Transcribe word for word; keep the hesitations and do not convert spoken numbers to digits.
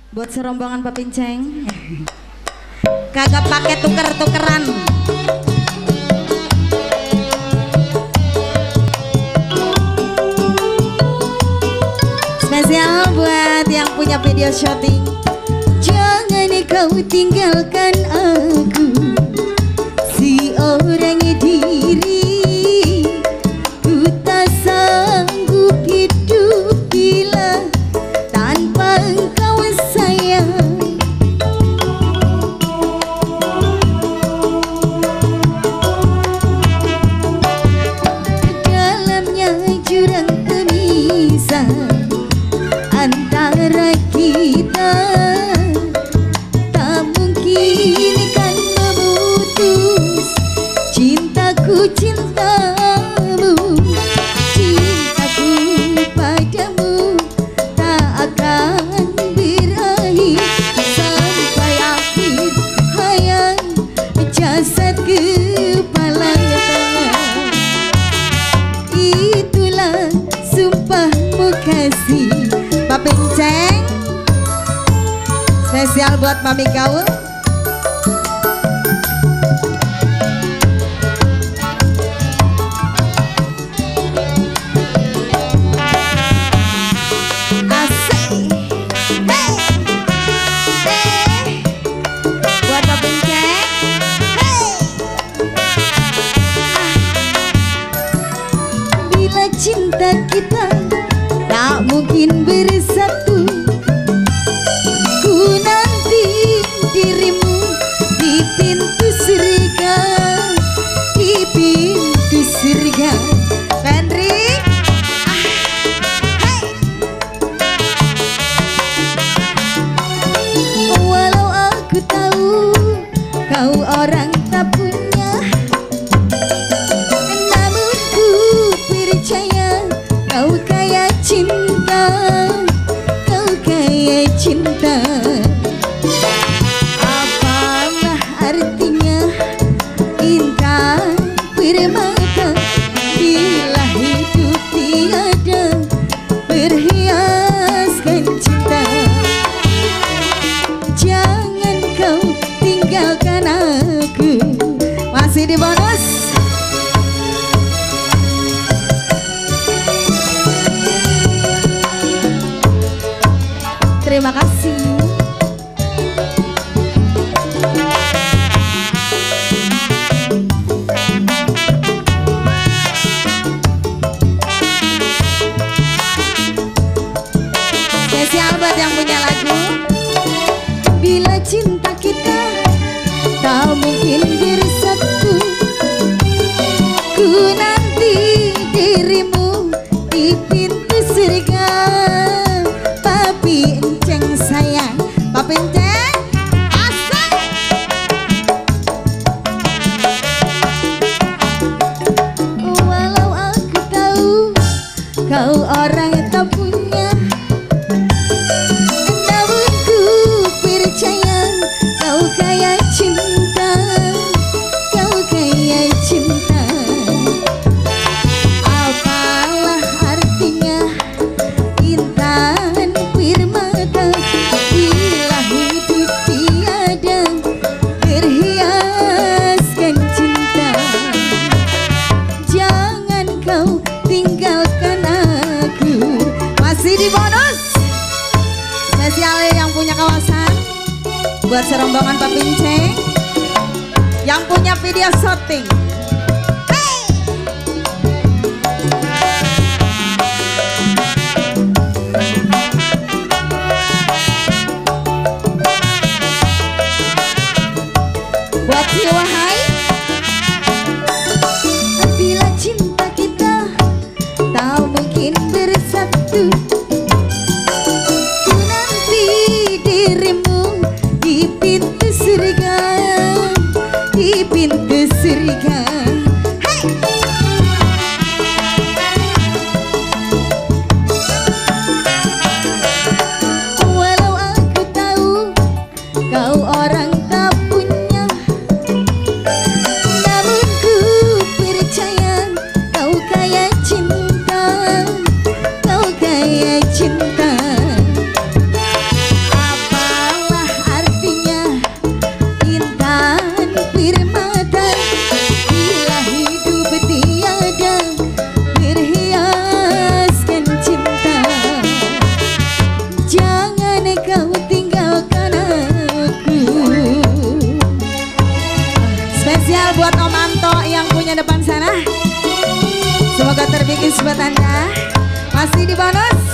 Buat serombongan pepinceng. Kagak pakai tuker-tukeran. Spesial buat yang punya video syuting. Jangan kau tinggalkan aku, si orang diri. Ku tak sanggup hidup bila tanpa engkau sayang. Dalamnya jurang pemisah antara kita, tak mungkin kan memutus cintaku cintamu. Cintaku padamu tak akan berakhir sampai akhir hayat jasad kepala tangan. Itulah sumpahmu kasih Pak Pinceng. Spesial buat Mami Gaul. Asik. Hey. Hey. Buat Pak Pinceng. Hey. Bila cinta kita tak mungkin bersatu, ku nanti dirimu di pintu surga, di pintu surga. Henry, ah, hey. Walau aku tahu kau orang tak punya, namun ku percaya kau kaya cinta, kau kaya cinta. Apalah artinya intan permata bila hidup tiada berhiaskan cinta. Jangan kau tinggalkan aku. Masih di bonus. Terima kasih. Spesial buat yang punya lagu. Bila cinta kita tak mungkin bersatu, ku nanti dirimu di pintu surga. Papi Enceng sayang, Papi Enceng asal. Walau aku tahu kau orang tak punya, namun ku percaya kau kaya cinta, kau kaya cinta. Apalah artinya intan permata bila hidup tiada berhiaskan cinta. Jangan kau tinggalkan aku. Masih di bonus. Spesial yang punya kawasan buat serombongan Pak Pinceng yang punya video syuting. Buat si Wahai. Bila cinta kita tak mungkin bersatu, ku nanti dirimu di pintu surga, di pintu surga. Hey. samping depan sana. Semoga terbikin buat Anda. Masih di bonus.